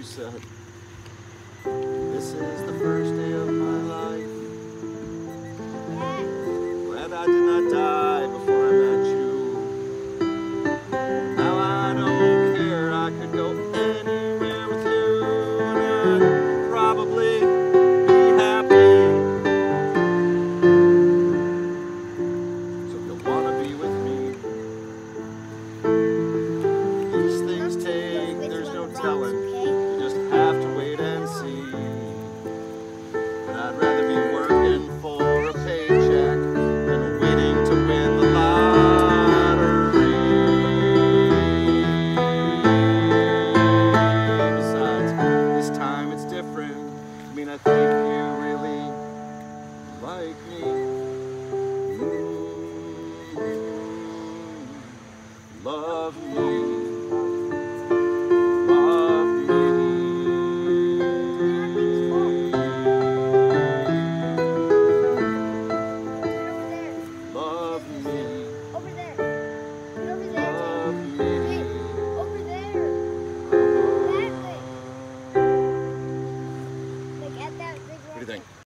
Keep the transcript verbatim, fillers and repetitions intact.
said, "This is the first day of my life. Glad I did not die before I met you. Now I don't care, I could go anywhere with you, and I'd probably be happy. So if you wanna be with me, these things take, there's no telling. You just have to wait and see. But I'd rather be working for a paycheck than waiting to win the lottery. Besides, this time it's different. I mean, I think you really like me. Mm, love me. What do you think?